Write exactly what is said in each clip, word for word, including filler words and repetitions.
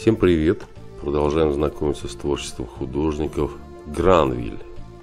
Всем привет! Продолжаем знакомиться с творчеством художников. Гранвиль,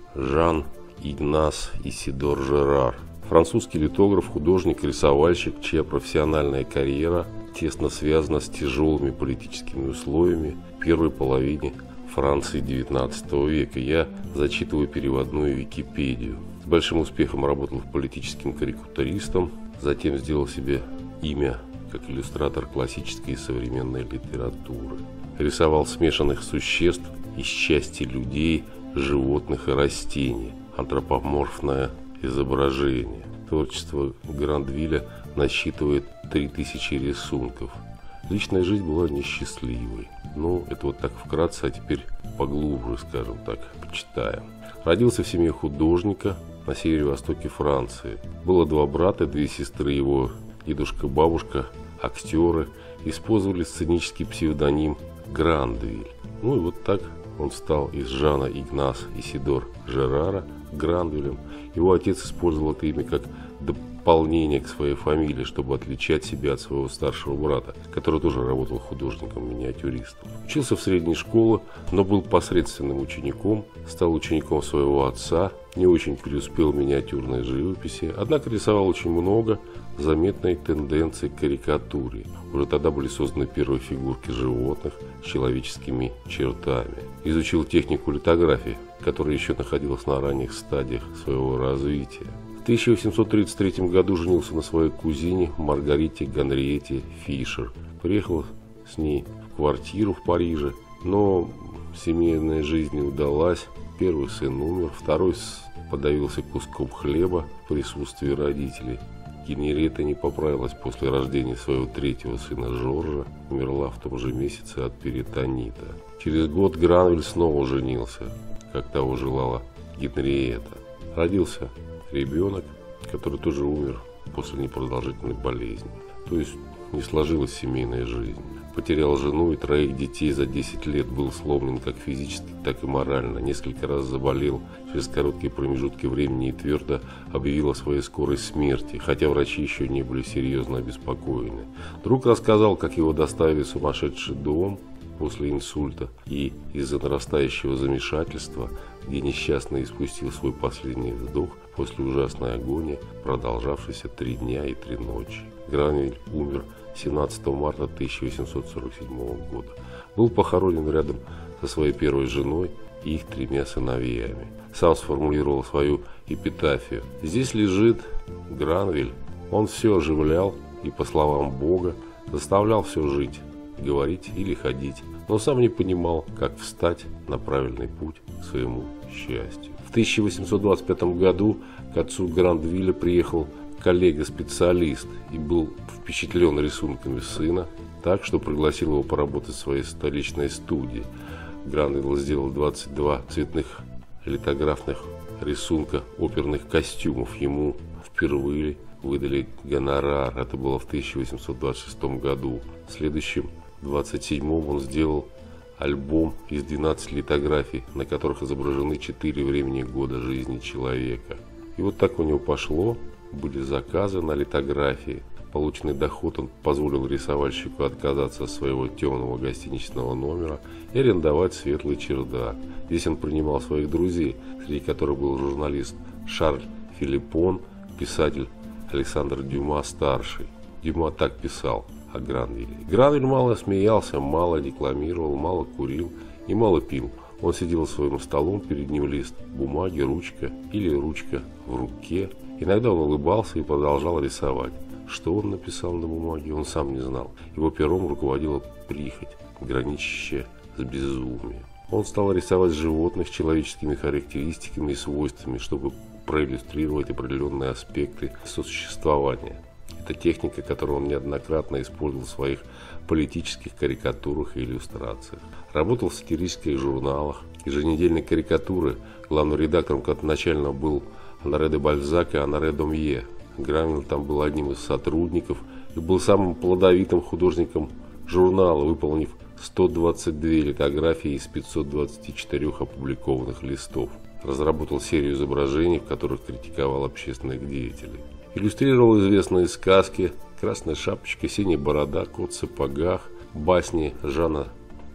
Жан-Игнас Исидор Жерар. Французский литограф, художник, рисовальщик, чья профессиональная карьера тесно связана с тяжелыми политическими условиями в первой половине Франции девятнадцатого века. Я зачитываю переводную Википедию. С большим успехом работал политическим карикатуристом, затем сделал себе имя как иллюстратор классической и современной литературы. Рисовал смешанных существ из части людей, животных и растений. Антропоморфное изображение. Творчество Гранвиля насчитывает три тысячи рисунков. Личная жизнь была несчастливой. Ну, это вот так вкратце, а теперь поглубже, скажем так, почитаем. Родился в семье художника на северо-востоке Франции. Было два брата, две сестры. Его дедушка, бабушка, актеры, использовали сценический псевдоним Грандвиль. Ну и вот так он стал из Жана Игнас Исидор Жерара Гранвилем. Его отец использовал это имя как дополнение к своей фамилии, чтобы отличать себя от своего старшего брата, который тоже работал художником-миниатюристом. Учился в средней школе, но был посредственным учеником, стал учеником своего отца, не очень преуспел в миниатюрной живописи, однако рисовал очень много заметной тенденции к карикатуре. Уже тогда были созданы первые фигурки животных с человеческими чертами. Изучил технику литографии, которая еще находилась на ранних стадиях своего развития. В тысяча восемьсот тридцать третьем году женился на своей кузине Маргарите Генриетте Фишер. Приехал с ней в квартиру в Париже, но семейная жизнь не удалась. Первый сын умер, второй подавился куском хлеба в присутствии родителей. Генриетта не поправилась после рождения своего третьего сына Жоржа, умерла в том же месяце от перитонита. Через год Гранвиль снова женился, как того желала Генриетта. Родился ребенок, который тоже умер после непродолжительной болезни. То есть не сложилась семейная жизнь. Потерял жену и троих детей за десять лет, был сломлен как физически, так и морально. Несколько раз заболел через короткие промежутки времени и твердо объявил о своей скорой смерти, хотя врачи еще не были серьезно обеспокоены. Друг рассказал, как его доставили в сумасшедший дом после инсульта и из-за нарастающего замешательства, где несчастный испустил свой последний вздох после ужасной агонии, продолжавшейся три дня и три ночи. Гранвиль умер семнадцатого марта тысяча восемьсот сорок седьмого года. Был похоронен рядом со своей первой женой и их тремя сыновьями. Сам сформулировал свою эпитафию. Здесь лежит Гранвиль. Он все оживлял и, по словам Бога, заставлял все жить, говорить или ходить, но сам не понимал, как встать на правильный путь к своему счастью. В тысяча восемьсот двадцать пятом году к отцу Гранвиля приехал коллега-специалист и был впечатлен рисунками сына, так что пригласил его поработать в своей столичной студии. Гранвиль сделал двадцать два цветных литографных рисунка оперных костюмов. Ему впервые выдали гонорар. Это было в тысяча восемьсот двадцать шестом году. В следующем, двадцать седьмом, он сделал альбом из двенадцати литографий, на которых изображены четыре времени года жизни человека. И вот так у него пошло. Были заказы на литографии. Полученный доход он позволил рисовальщику отказаться от своего темного гостиничного номера и арендовать светлый чердак. Здесь он принимал своих друзей, среди которых был журналист Шарль Филиппон, писатель Александр Дюма-старший. Дюма так писал о Гранвиле. Гранвиль мало смеялся, мало декламировал, мало курил и мало пил. Он сидел за своим столом, перед ним лист бумаги, ручка или ручка в руке. Иногда он улыбался и продолжал рисовать. Что он написал на бумаге, он сам не знал. Его пером руководила прихоть, граничащая с безумием. Он стал рисовать животных с человеческими характеристиками и свойствами, чтобы проиллюстрировать определенные аспекты сосуществования. Это техника, которую он неоднократно использовал в своих политических карикатурах и иллюстрациях. Работал в сатирических журналах, еженедельной карикатуры. Главным редактором начально был Анаре де Бальзак и Анаре Домье. Гранвиль там был одним из сотрудников и был самым плодовитым художником журнала, выполнив сто двадцать две литографии из пятисот двадцати четырёх опубликованных листов. Разработал серию изображений, в которых критиковал общественных деятелей. Иллюстрировал известные сказки «Красная шапочка», «Синяя борода», «Кот в сапогах», басни Жана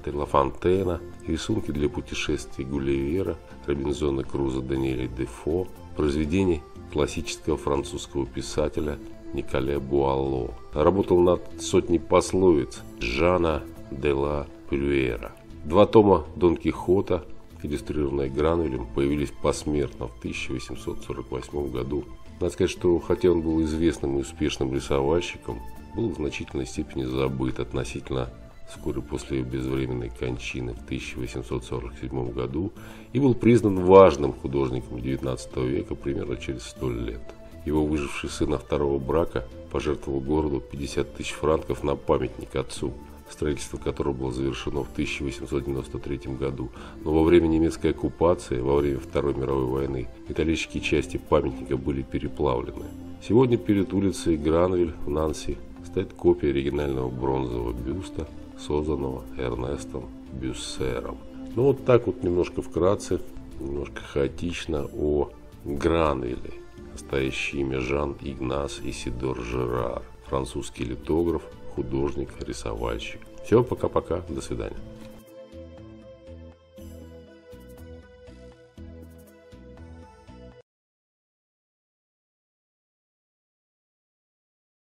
де ла Фонтена, рисунки для путешествий Гулливера, Робинзона Крузо Даниэля Дефо, произведений классического французского писателя Николя Буало. Работал над сотней пословиц Жана де ла Брюера. Два тома Дон Кихота, иллюстрированные Гранвилем, появились посмертно в тысяча восемьсот сорок восьмом году. Надо сказать, что хотя он был известным и успешным рисовальщиком, был в значительной степени забыт относительно вскоре после безвременной кончины в тысяча восемьсот сорок седьмом году и был признан важным художником девятнадцатого века примерно через сто лет. Его выживший сын от второго брака пожертвовал городу пятьдесят тысяч франков на памятник отцу, строительство которого было завершено в тысяча восемьсот девяносто третьем году. Но во время немецкой оккупации, во время Второй мировой войны, металлические части памятника были переплавлены. Сегодня перед улицей Гранвиль в Нанси стоит копия оригинального бронзового бюста, созданного Эрнестом Бюссером. Ну вот так вот немножко вкратце, немножко хаотично о Гранвиле. Настоящее имя Жан-Игнас Исидор Жерар, французский литограф, художник, рисовальщик. Все, пока-пока, до свидания.